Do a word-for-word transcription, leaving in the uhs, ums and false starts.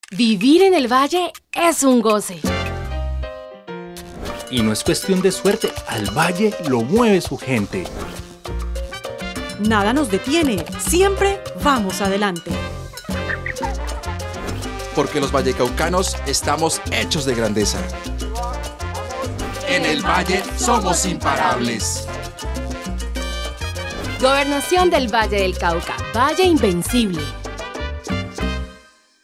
Vivir en el Valle es un goce. Y no es cuestión de suerte, al Valle lo mueve su gente. Nada nos detiene, siempre vamos adelante. Porque los vallecaucanos estamos hechos de grandeza. En el Valle somos imparables. Gobernación del Valle del Cauca, Valle Invencible.